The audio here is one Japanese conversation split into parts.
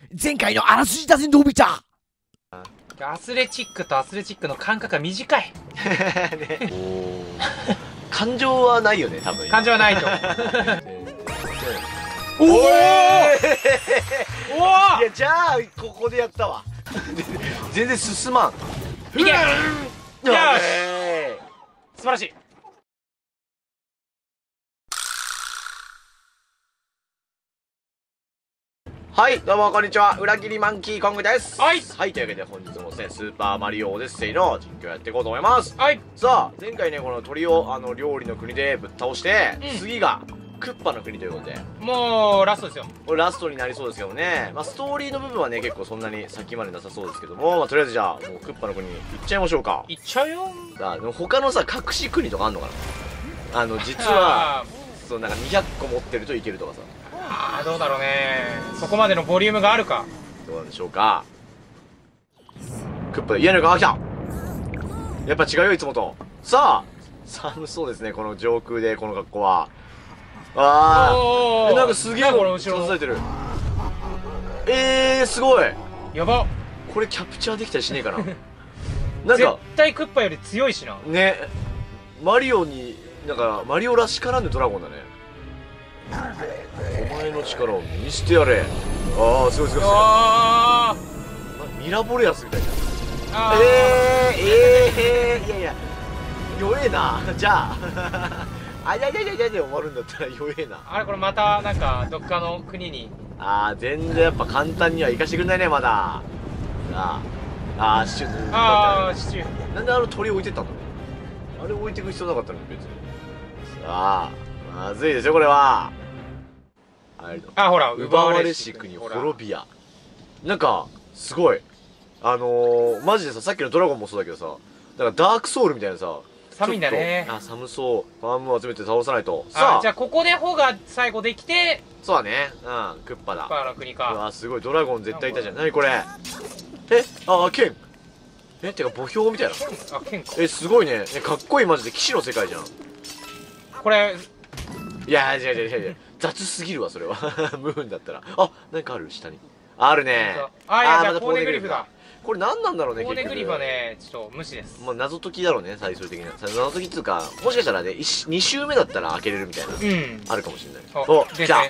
前回のあらすじだぜ、のび太。 アスレチックとアスレチックの間隔が短い。 ね、感情はないよね、多分。 感情はないと。 おおおお、いや、 じゃあここでやったわ。全然進まん。 いけ。よし、素晴らしい。 はい、どうもこんにちは。裏切りマンキーコングです。 はい。 はい、というわけで本日もですね、スーパーマリオオデッセイの実況やっていこうと思います。 はい。 さあ、前回ね、この鳥を料理の国でぶっ倒して、次がクッパの国ということで。 もう、ラストですよ。 これラストになりそうですけどね。まあ、ストーリーの部分はね、結構そんなに先までなさそうですけども、まあ、とりあえずじゃあ、もうクッパの国に行っちゃいましょうか。 行っちゃうよ。 さあ、でも他のさ、隠し国とかあんのかな。実は、そう、なんか200個持ってるといけるとかさ。 ああ、どうだろうね。そこまでのボリュームがあるか。 どうなんでしょうか。クッパで家の中、あ、来た。やっぱ違うよ、いつもと。さあ、寒そうですね、この上空で、この格好は。ああ、なんかすげえこれ後ろ刺されてる。すごい。 やば。 これキャプチャーできたりしねえかな。なん絶か対クッパより強いしな。 ね、マリオになんかマリオらしからぬドラゴンだね。お前の力を見せてやれ。ああ、すごいすごいすごい。 あミラボレアスみたいな。 あ。 いやいや、弱えな。じゃあいやで終わるんだったら弱えな。 あれ、これまたなんかどっかの国に。 ああ、全然やっぱ簡単には行かしてくれないね、まだ。シチュー。 ああ、シチュー。 なんで鳥置いてったんだろう。あれ置いてく必要なかったのに別に。さあ、まずいですよこれは。 あ、ほら、 奪われし国滅びや。なんかすごいマジでさ、さっきのドラゴンもそうだけどさ、なんかダークソウルみたいなさ、 寒いんだね。 あ、寒そう。ファームを集めて倒さないと。 さあ、じゃあここでホが最後できて。 そうだね。うん、クッパだ。 クッパの国か。 うわ、すごい。ドラゴン絶対いたじゃん。何これ。剣。てか墓標みたいな。 あ、剣か。 すごいね。かっこいい。マジで騎士の世界じゃん。 これ、 いや、違う。雑すぎるわ、それは。ムーンだったら。あ、なんかある、下に。あるね。 あ、いや、じゃあポーネグリフだ。 これ何なんだろうね、 ポーネグリフはね、ちょっと無視です。 まあ、謎解きだろうね、最終的な。謎解きっつうか、もしかしたらね、2周目だったら開けれるみたいな。あるかもしれない。 お、 来た。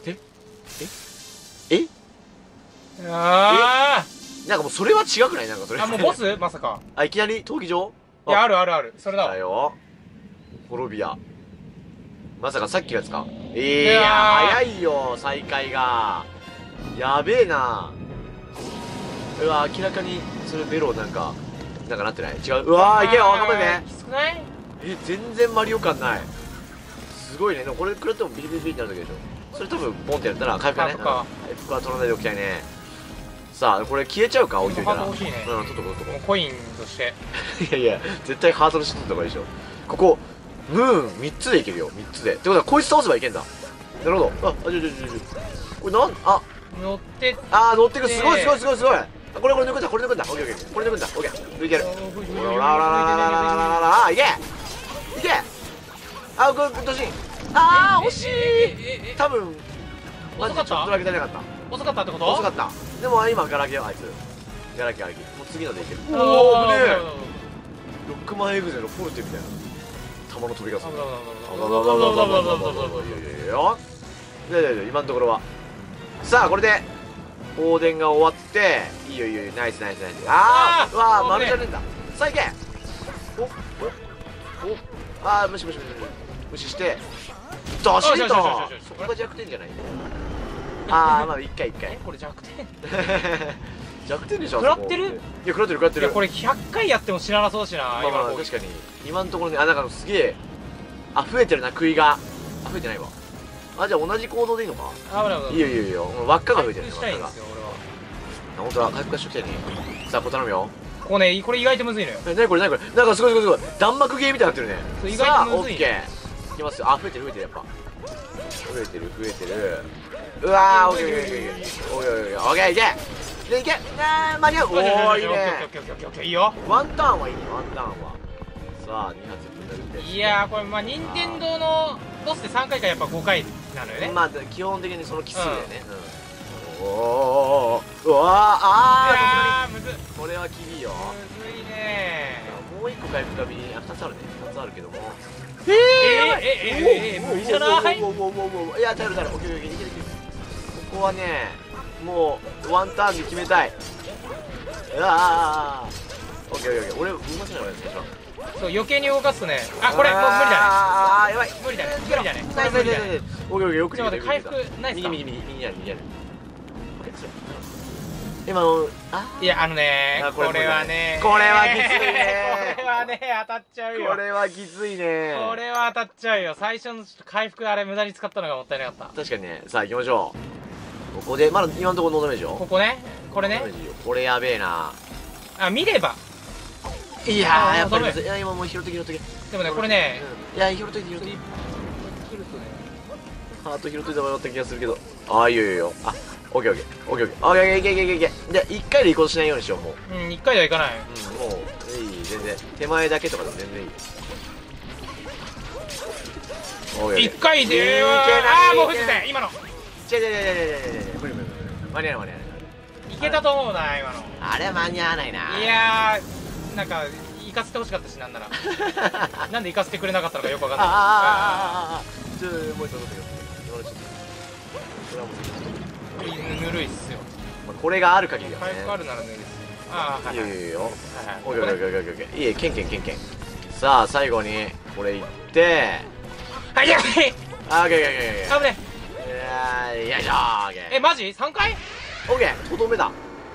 ああ。 なんかもうそれは違くない？なんかそれ。 あ、もうボスまさか。 あ、いきなり闘技場？ いや、ある。それだ。 だよ。滅びや。まさかさっきのやつか。早いよ、再開が。やべえな。うわ、明らかに、それベロなんかなってない？違う。うわー、いけよ、頑張ってね。 きつくない？ 全然マリオ感ない。すごいね。でもこれ食らってもビリビリビリってなるだけでしょ。それ多分、ポンってやったら、回復だね。回復は取らないでおきたいね。さあ、これ消えちゃうか、置いといたら。 欲しいね。 取っとこう。 コインとして。 いや、絶対ハートのシートとかでしょ。ここ、ムーン3つでいけるよ、3つで。ってことは、こいつ倒せばいけんだ。なるほど。これ乗って乗ってく、すごい。これ抜くんだ。オッケー。これ抜くんだ。オッケー。抜いてる。ほら、いけ。あ、これ、突進。惜しい。多分、 遅かった？ ちょっとだけ足りなかった。 遅かったってこと？ 遅かった。でも今、ガラケーよ、あいつ。ガラケー。もう次のでいける。 おお、危ねえ。ロックマンエグゼのフォルテみたいな。弾の飛び方する。今のところは。さあ、これで放電が終わって、いいよ、ナイス。うわー、丸じゃねえんだ。さあ、いけ。無視してドシンと。そこが弱点じゃない？まあ、一回。 これ弱点？ 弱点でしょ。 食らってる？ いや、食らってる。 これ100回やっても死ななそうだしな。 まあ確かに今のところね。なんかすげえ増えてるな、食いが。増えてないわ。じゃあ同じ行動でいいのか。いいよ。輪っかが増えてるね。 回復したいんですよ、俺は。 本当だ、回復がしときたいね。さあ、これ頼むよ。 これ意外とむずいのよ。 何これ。なんかすごい。弾幕ゲーみたいになってるね。 意外とむずい。 オッケー。いきますよ。増えてる、やっぱ。増えてる。うわー、オッケー。おい、いけ。間に合う。おー、いいね。 いいよ。 ワンターンはいいね、さあ、2発分だるんで。 いやー、これ任天堂のボスって3回かやっぱ5回なのよね。 まあ基本的にその奇数だよね。おー、 うわー、 いやーむずっこれは厳しいよ。 むずいねもう一個回復紙、2つあるね。2つあるけども。 無理じゃない？ いや、耐える。オッケー、いける。ここはね、もう、ワンターンで決めたい。オッケー。俺、動かせないわよ、最初。 そう余計に動かすとね、あ、これもう無理だね。 やばい。 無理だね。 ナイス。オッケー、よくちょっと待って、回復ないっすか？ 右やる。今の、 いや、これはね、 これはきついね。 これはね、当たっちゃうよ。 これはきついね。 これは当たっちゃうよ。最初のちょっと回復あれ無駄に使ったのがもったいなかった。 確かにね。さあ行きましょう。ここでまだ今のところノーダメージよ。 ここね、これね。 これやべえな。 あ、見れば。 いやー、やっぱりいや、今もう拾ってでもね、これね、 いや、拾っといて切るとね、 ハート拾っといた方がよかった気がするけど。いいよ。オッケー。いけ。で、1回で移行しないようにしよう、もう。 1回ではいかない。 もういい、全然手前だけとかでも全然いい。 1回ではもう伏せて今の無理間に合わない。 いけたと思うな、今の。 あれは間に合わないな。 いやー、なんか行かせてほしかったし、なんならなんで行かせてくれなかったのかよくわかんない。 ちょっともう一度ぬるいっすよ。 これがある限りはね。 回復あるならぬるいっす。 いいよ。オッケー。いい、ケン。さあ最後にこれいって、 はい、やべえ。 オッケー。 危ねよいしょ。オッケー。 マジ ?3 回？ オッケー、とどめだ。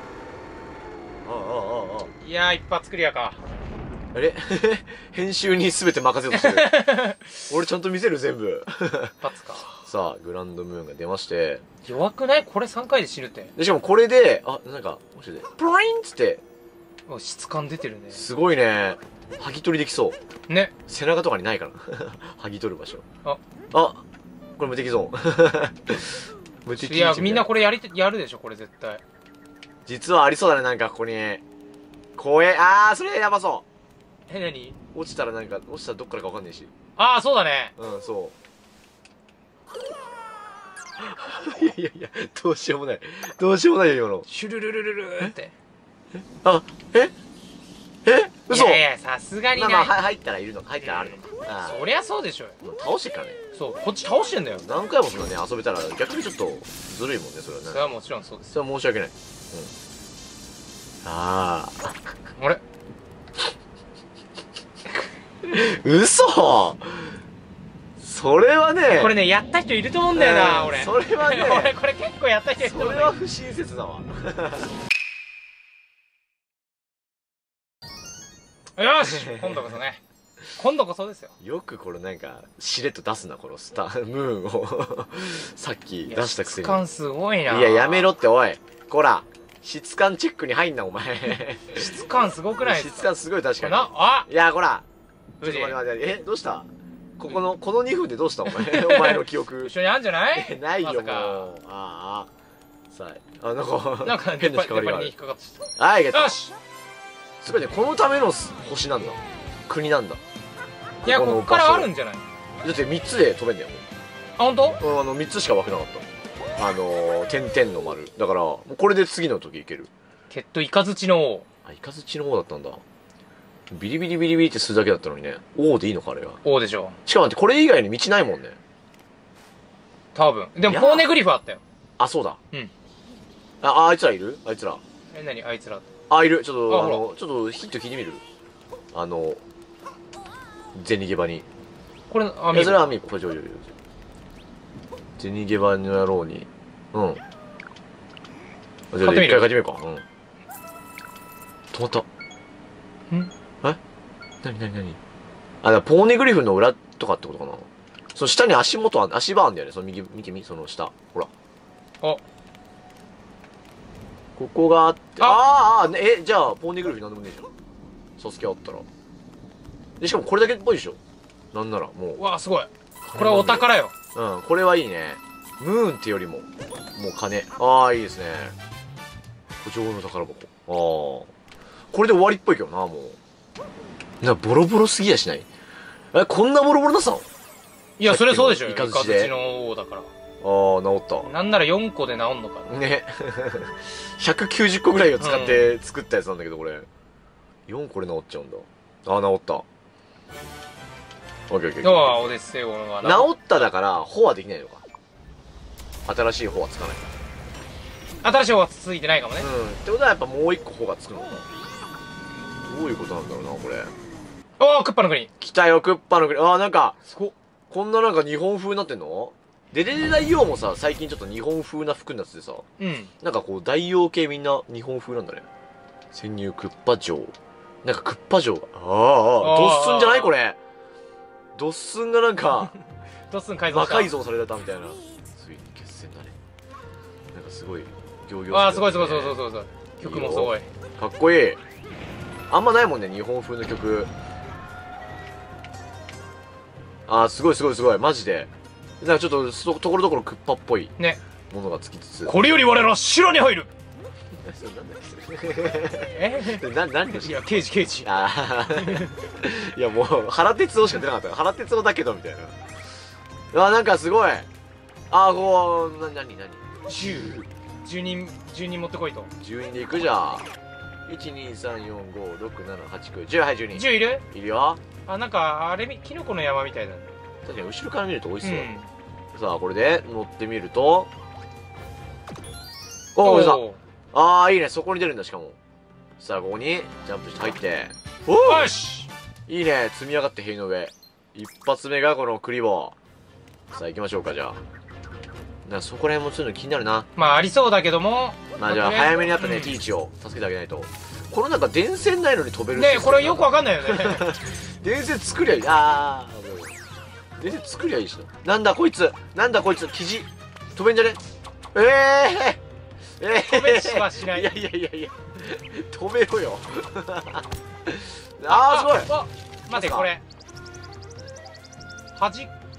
いやー、一発クリアか。 あれ編集に全て任せようとしてる。俺ちゃんと見せる、全部。 一発か。 さあグランドムーンが出まして、 弱くない？これ3回で死ぬって。 でしかもこれでなんかもしかしてプラインっつって質感出てるね。 すごいね。剥ぎ取りできそうね。 背中とかにないから剥ぎ取る場所。これ無敵ゾーン。無敵。 いや、みんなこれやるでしょ、これ絶対。 実はありそうだね、なんかここに怖え。それやばそう。 何？ 落ちたらどっからかわかんないし。 そうだね。 そう。いやどうしようもないよ、今の。 シュルルルルルって。 嘘。 いやさすがにない。 入ったらあるのか。 そりゃそうでしょ。 倒してっからね。 そう、こっち倒してんだよ。 何回もそんなね遊べたら逆にちょっとずるいもんね、それはね。 それはもちろんそうです。 それは申し訳ない。あれ嘘。それはね、 これね、やった人いると思うんだよな、俺。 それはね、 俺これ結構やった人いると思うんだよ。 それは不親切だわ。 よし、今度こそですよ。 よくこれなんかしれっと出すな、このムーンを。さっき出したくせに。 質感すごいな。 いや、やめろって、おい。こら、質感チェックに入んな、お前。 質感すごくないですか？ 質感すごい、確かに。いや、こら。ちょっと待って。どうした？この2分でどうした、お前。お前の記憶。 一緒にあんじゃない？ ないよ、もう。さあ、なんか変な光がある。はい、ゲット。 よし。 すごいね、このための星なんだ。国なんだ。 いや、こっからあるんじゃない？ だって3つで飛べんだよ。 本当 ？3つしか枠なかった。点々の丸。だから、これで次の時いける。 イカズチの王。 イカズチの王だったんだ。ビリビリってするだけだったのにね。王でいいのか、あれは。 王でしょ。 しかも待って、これ以外に道ないもんね。 多分。でも、ポーネグリフあったよ。 そうだ。 うん。 あいつらいる？あいつら。 何あいつら。 いる。ちょっとヒント聞いてみる？ゼニゲバに。 これ、 それはアミーボ。ゼニゲバの野郎に。じゃあ一回書いてみるか。止まった。何？ポーネグリフの裏とかってことかな。その下に足場あんだよね。その右、見てみ、その下。ほら。ここがあって、じゃあ、ポーネグリフなんでもねえじゃん。サスケあったら。で、しかもこれだけっぽいでしょ。なんなら、もう。 うわ、すごい。これはお宝よ。 これはいいね。ムーンってよりも、もう金。いいですね。女王の宝箱。これで終わりっぽいけどな、もう。ボロボロすぎやしない？こんなボロボロだったの？ いや、それそうでしょ。 イカズチで。 の王だから。 治った。 なんなら4個で治んのかな。 ね。190個ぐらいを使って作ったやつなんだけど、これ。4個で治っちゃうんだ。治った。オッケーオッケー。 オデッセイ王が治っただから、砲はできないのか。新しい砲はつかない。 新しい方はついてないかもね。 ってことはやっぱもう1個砲がつくのか。どういうことなんだろうな、これ。 クッパの国。 来たよ、クッパの国。なんか、 すごっ。 こんななんか日本風になってんの？デデデ大王もさ、最近ちょっと日本風な服になっててさ。なんかこう、大王系みんな日本風なんだね。潜入クッパ城。なんかクッパ城が。ドッスンじゃないこれ。ドッスンがなんか、 ドッスン改造した。 魔改造されたみたいな。ついに決戦だね。なんかすごい、行々しい、 すごい。曲もすごい。 かっこいい。あんまないもんね、日本風の曲。すごい。マジで。なんかちょっと、ところどころクッパっぽいものがつきつつ。 これより我らは城に入る。 なんでいや、刑事。 いや、もう、原哲夫しか出なかった。原哲夫だけど、みたいな。なんかすごい。こう、何 10人持ってこいと。 10人で行くじゃん。1、2、3、4、5、6、7、8、9、10、はい、10人。 10いる？ いるよ。 なんか、あれ、キノコの山みたいだね。 確かに、後ろから見ると美味しそう。さあ、これで乗ってみると。おー、いいね。そこに出るんだ、しかも。さあ、ここに、ジャンプして入って。 よし！ いいね。積み上がって塀の上。一発目がこのクリボー。さあ、行きましょうか、じゃあ。そこら辺もそういうの気になるな。 ありそうだけども。 じゃあ、早めにあったね、ティーチを助けてあげないと。このなんか電線ないのに飛べるね、これよくわかんないよね。 電線作りゃいい。電線作りゃいいしな。なんだこいつ、生地。飛べんじゃね？ 飛べしはしない。 いや。飛べろよ。すごい。 待て、これ。弾く。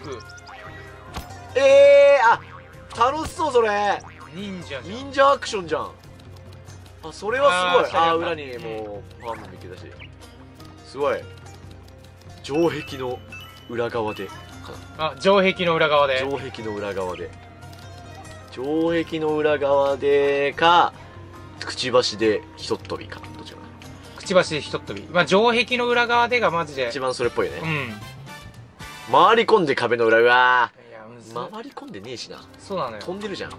楽しそう、それ。忍者アクションじゃん。それはすごい。裏にもうファームもいけたし。すごい。城壁の裏側で城壁の裏側でか、くちばしでひとっ飛びか、どっちかな。 くちばしでひとっ飛び。城壁の裏側でがマジで一番それっぽいよね。回り込んで壁の裏側。回り込んでねえしな。 そうなのよ。 飛んでるじゃん。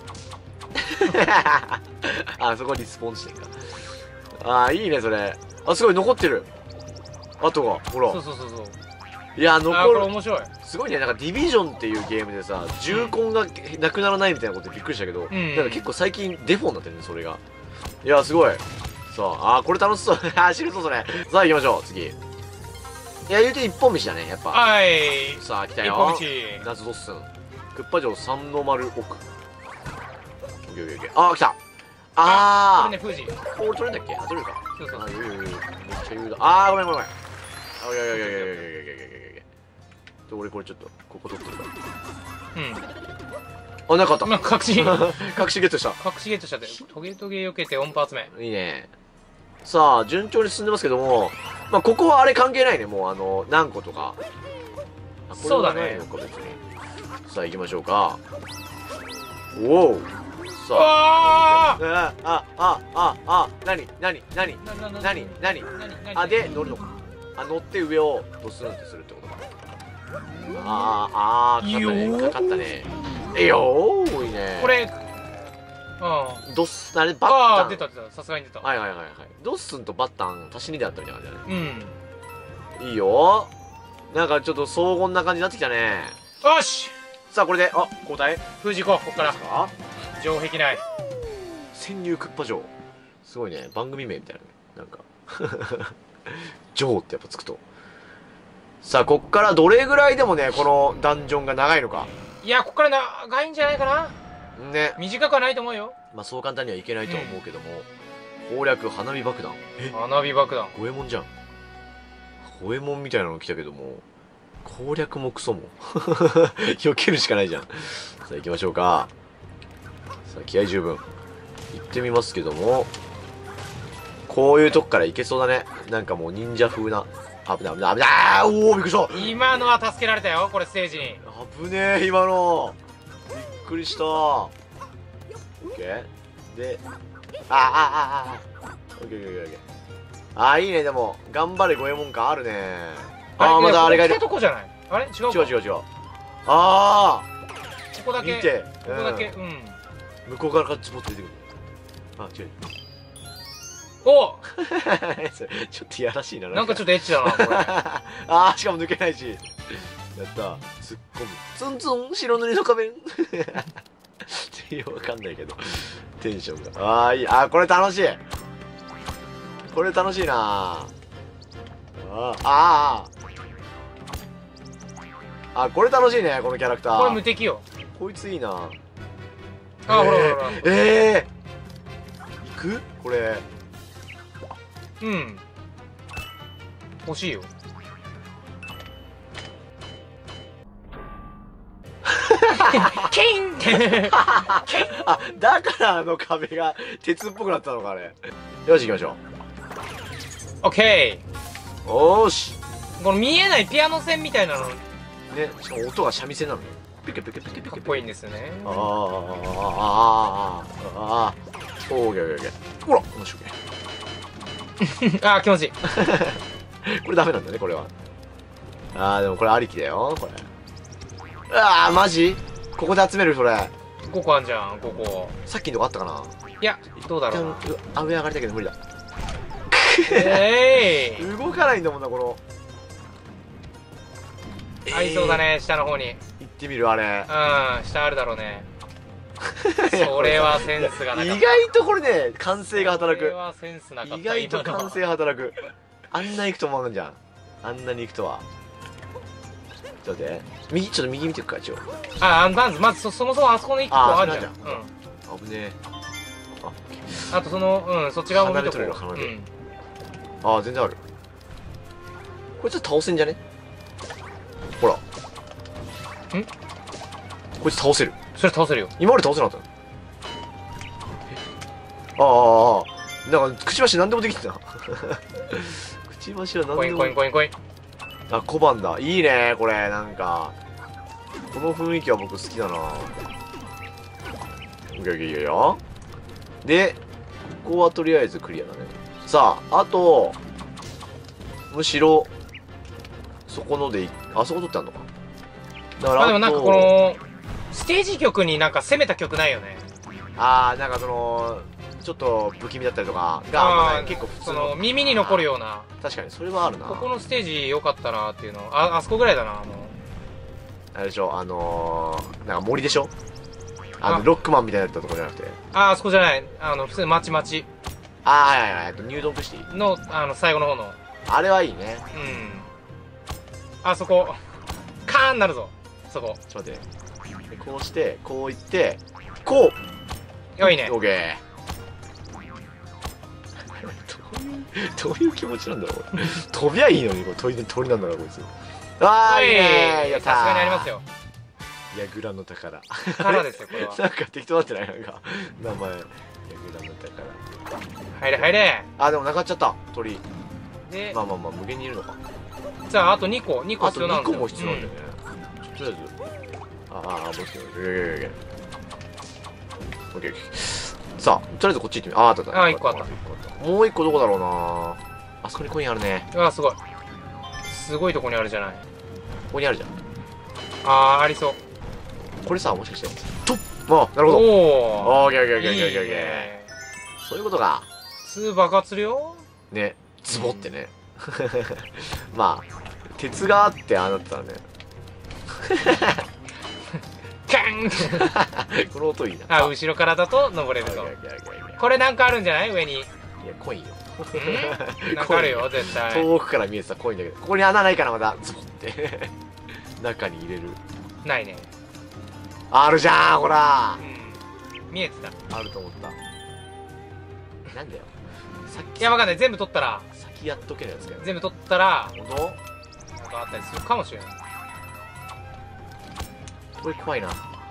そこリスポンしてんか。いいね、それ。すごい、残ってる。跡が、ほら。 そう。 いや、残る。 これ面白い。 すごいね。なんか、ディビジョンっていうゲームでさ、銃痕がなくならないみたいなことでびっくりしたけど、なんか結構最近デフォになってるね、それが。いや、すごい。さあ、これ楽しそう。走るぞ、それ。さあ、行きましょう、次。いや、言うて一本道だね、やっぱ。さあ、来たよ。謎ドッスン。クッパ城三の丸奥。来た。 これね、富士。 これ取れんだっけ？取れるか。 そう。 めっちゃ言うだ。ごめん。いや。俺これちょっと、ここ取ってるから。なかった。 隠しゲットした。 隠しゲットしたって。トゲトゲ避けて音波集め。 いいね。さあ、順調に進んでますけども、ここはあれ関係ないね、もう何個とか。 そうだね。 さあ、行きましょうか。おお。さあ。何で、乗るのか。乗って上をドスンってするってことか。かかったね。いいね。 これ、 ドッスン、あれ、バッタン。 出た。さすがに出た。 はい。ドッスンとバッタン、足し2であったみたいな感じだね。いいよ。なんかちょっと荘厳な感じになってきたね。 よし！ さあ、これで、交代。 富士行こう、こっから。城壁内。 潜入クッパ城。すごいね。番組名みたいな。なんか。城ってやっぱつくと。さあ、こっからどれぐらいでもね、このダンジョンが長いのか。 いや、こっから長いんじゃないかな。 ね。 短くはないと思うよ。 そう簡単にはいけないとは思うけども。攻略花火爆弾。 花火爆弾。 五右衛門じゃん。五右衛門みたいなの来たけども、攻略もクソも。避けるしかないじゃん。さあ、行きましょうか。さあ、気合十分。行ってみますけども、こういうとこから行けそうだね。なんかもう忍者風な。危ない。びっくりした。 今のは助けられたよ、これステージに。 危ねえ、今の。びっくりした。オッケー。で、オッケーオッケーオッケー。いいね、でも、頑張れ五右衛門感あるね。まだあれがいる。 とこじゃない？あれ違うか。 違う。ここだけ。 見て。 ここだけ、 向こうからズボッと出てくる。違う。 おちょっといやらしいな。 なんかちょっとエッチだな、これ。 しかも抜けないし。やった。突っ込む。ツンツン、白塗りの仮面。わかんないけど。テンションが。いい。これ楽しい。これ楽しいな。これ楽しいね、このキャラクター。 これ無敵よ。 こいついいな。 ほら。 行くこれ。 欲しいよ。キンってだからあの壁が鉄っぽくなったのか、あれ。よし、行きましょう。 オッケー。おーし。 この見えないピアノ線みたいなのね、しかも音が三味線なのよ。ピケピケピケピケ。 かっこいいんですよね。 オーケー。ほら、面白い。 気持ちいい。 これダメなんだね、これは。でもこれありきだよ、これ。マジ？ここで集める、それ。 5個あんじゃん、5個。 さっきのとこあったかな？ いや、どうだろうな。 上上がりたけど無理だ。動かないんだもんな、この。 ありそうだね、下の方に。 行ってみる、あれ。 下あるだろうね。それはセンスがなかった。 意外とこれね、感性が働く。 それはセンスなかった。 意外と感性働く。あんな行くと思わんじゃん。あんなに行くとは。ちょっと待って。ちょっと右見てくか、一応。 まずそもそもあそこの1個あるじゃん。 危ねえ。 あとそっち側も見とこう。 全然ある。こいつ倒せんじゃね？ほら。こいつ倒せる。 それ倒せるよ。 今まで倒せなかったの？なんか、くちばし何でもできてた。くちばしは何でも。 コイン。 小判だ。いいね、これ、なんか。この雰囲気は僕好きだな。いいよ。で、ここはとりあえずクリアだね。さあ、あと、むしろ、そこのであそこ取ってあんのか。だからでもなんかこの、ステージ曲になんか攻めた曲ないよね。 なんかその、ちょっと不気味だったりとかが、結構普通の。 耳に残るような。 確かに、それはあるな。 ここのステージ良かったなっていうの。あそこぐらいだな、 あれでしょ、なんか森でしょ？ロックマンみたいなやったとこじゃなくて。 あそこじゃない。普通に町。 はい、入道シティの、最後の方の。 あれはいいね。 そこ、カーンなるぞ。そこ。 ちょっと待って。こうして、こういって、こう！ よいね。 オッケー。どういう気持ちなんだろう。飛びゃいいのに、鳥なんだから、こいつ。いいね。やったー。 さすがにありますよ。 いや、グラの宝。 宝ですよ、これは。 なんか適当なってない？なんか、名前。いや、グラの宝。 入れ。 でもなかっちゃった、鳥。 で、 まあ、無限にいるのか。 じゃあ、あと2個必要なんだよ。 2個も必要なんだよね。とりあえず。ボス。オッケー。さあ、とりあえずこっち行ってみ。あった。 1個あった。 もう1個どこだろうな。あそこにコインあるね。 すごい。すごいとこにあるじゃない。 ここにあるじゃん。 ありそう。 これさ、もしかして。なるほど。オッケー。そういうことか。 爆発するよ。 ね、ズボってね。まあ、鉄があってああなったらね。 ガンこの音いいな。 後ろからだと登れると。これなんかあるんじゃない？上に。 いや、コインよ。 なんかあるよ、絶対。 遠くから見えてたコインだけど、ここに穴ないかな、また。ズボって。中に入れる。 ないね。 あるじゃん、ほら。 見えてた。 あると思った。なんだよ。 いや、わかんない。全部取ったら。 先やっとけないやつかよ。 全部取ったら。 本当？ なんかあったりするかもしれない。 これ怖いな。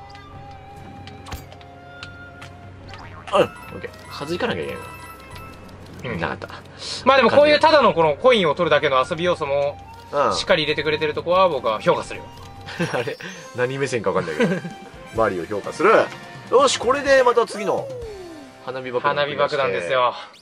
オッケー。弾かなきゃいけないな。なかった。 まあでもこういうただのこのコインを取るだけの遊び要素も、しっかり入れてくれてるとこは僕は評価するよ。 あれ何目線かわかんないけど。 マリを評価する。よし、これでまた次の花火爆弾。 花火爆弾ですよ。